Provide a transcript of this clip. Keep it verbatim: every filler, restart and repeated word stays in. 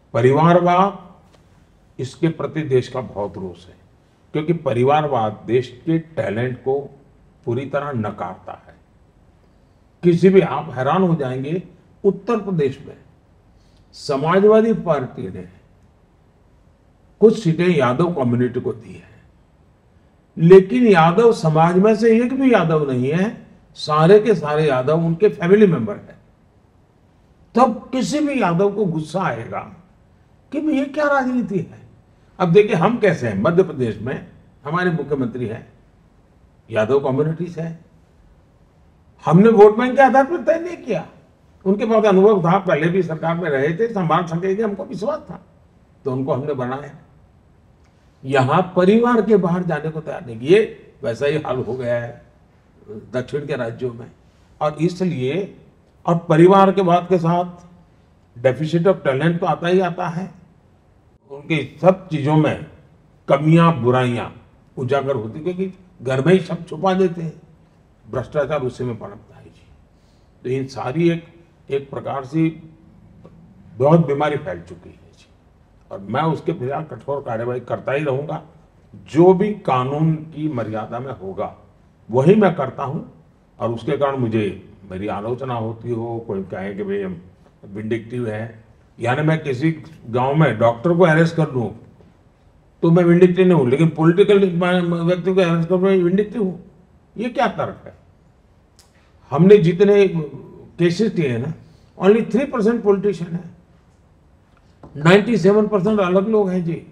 परिवारवाद, इसके प्रति देश का बहुत रोष है, क्योंकि परिवारवाद देश के टैलेंट को पूरी तरह नकारता है। किसी भी, आप हैरान हो जाएंगे, उत्तर प्रदेश में समाजवादी पार्टी ने कुछ सीटें यादव कम्युनिटी को दी है, लेकिन यादव समाज में से एक भी यादव नहीं है, सारे के सारे यादव उनके फैमिली मेंबर है। तब किसी भी यादव को गुस्सा आएगा कि ये क्या राजनीति है। अब देखिए हम कैसे हैं, मध्य प्रदेश में हमारे मुख्यमंत्री हैं, यादव कम्युनिटी से है। हमने वोट बैंक के आधार पर तय नहीं किया, उनके पास अनुभव था, पहले भी सरकार में रहे थे, संभाल सकेंगे, हमको विश्वास था, तो उनको हमने बनाया। यहां परिवार के बाहर जाने को तैयार नहीं किए। वैसा ही हाल हो गया है दक्षिण के राज्यों में, और इसलिए, और परिवार के बाद के साथ डेफिसिट ऑफ टैलेंट तो आता ही आता है। उनकी सब चीजों में कमियां बुराइयां उजागर होती, क्योंकि घर में ही सब छुपा देते हैं, भ्रष्टाचार उसी में पनपता है जी। तो इन सारी एक एक प्रकार से बहुत बीमारी फैल चुकी है जी, और मैं उसके खिलाफ कठोर कार्यवाही करता ही रहूंगा। जो भी कानून की मर्यादा में होगा वही मैं करता हूं, और उसके कारण मुझे मेरी आलोचना होती हो, कोई कहे कि भाई हम विंडिक्टिव है, यानी मैं किसी गांव में डॉक्टर को अरेस्ट कर लूं तो मैं विंडिक्टिव नहीं हूं, लेकिन पॉलिटिकल व्यक्ति को अरेस्ट कर मैं विंडिक्टिव हूं। ये क्या तर्क है। हमने जितने केसेस किए हैं ना, ओनली थ्री परसेंट पॉलिटिशियन है, नाइन्टी सेवन परसेंट अलग लोग हैं जी।